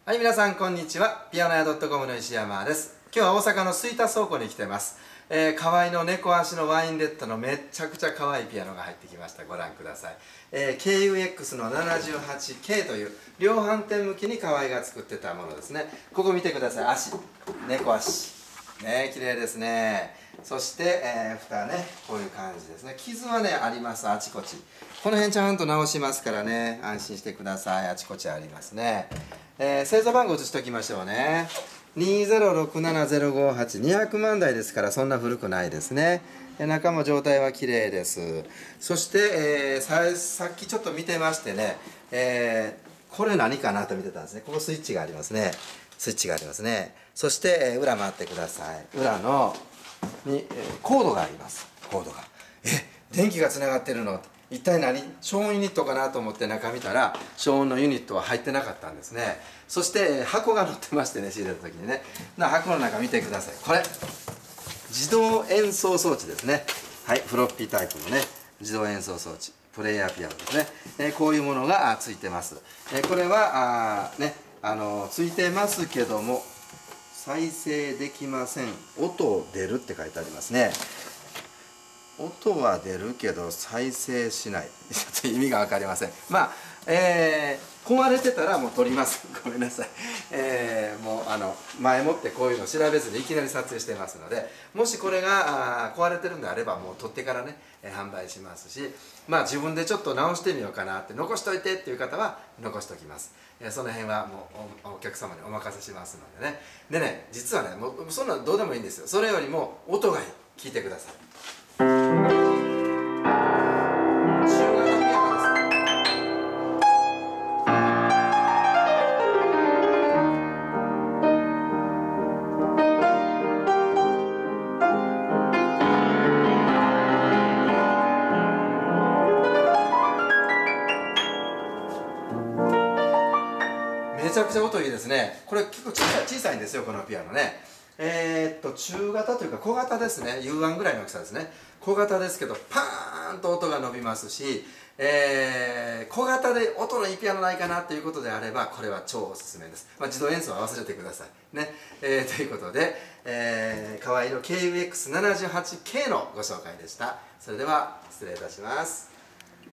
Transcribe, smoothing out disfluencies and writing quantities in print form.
はい、皆さんこんにちは。ピアノ屋 .com の石山です。今日は大阪の吹田倉庫に来てます。河合の猫足のワインレッドのめっちゃくちゃ可愛いピアノが入ってきました。ご覧ください。KUX の 78K という量販店向きに河合が作ってたものですね。ここ見てください。足、猫足ね、綺麗ですね。そして、蓋ね、こういう感じですね。傷はねあります、あちこち。この辺ちゃんと直しますからね、安心してください。あちこちありますね。製造番号移しておきましょうね。2067058、200万台ですからそんな古くないですね。中も状態は綺麗です。そして、さっきちょっと見てましてね、これ何かなと見てたんですね。ここスイッチがありますね。スイッチがありますね。そして、裏回ってください。裏のに、コードがあります。コードが。電気がつながってるの一体何消音ユニットかなと思って中見たら消音のユニットは入ってなかったんですね。そして箱が載ってましてね、仕入れた時にね、箱の中見てください。これ自動演奏装置ですね。はい、フロッピータイプのね自動演奏装置、プレイヤーピアノですね。こういうものがついてます。これはついてますけども再生できません。音出るって書いてありますね。音は出るけど再生しない。ちょっと意味が分かりません。まあ、壊れてたらもう撮ります。ごめんなさい。もう前もってこういうの調べずにいきなり撮影してますので、もしこれが壊れてるんであればもう撮ってからね、販売しますし、まあ自分でちょっと直してみようかなって、残しといてっていう方は残しときます。その辺はもうお客様にお任せしますのでね。でね、実はね、もうそんなのどうでもいいんですよ。それよりも音がいい。聞いてください。めちゃくちゃ音いいですね。これ結構小さいんですよ、このピアノね。中型というか小型ですね。U1 ぐらいの大きさですね。小型ですけどパーンと音が伸びますし、小型で音のいいピアノないかなっていうことであればこれは超おすすめです。自動演奏は忘れてくださいね。ということで、河合の KUX78K のご紹介でした。それでは失礼いたします。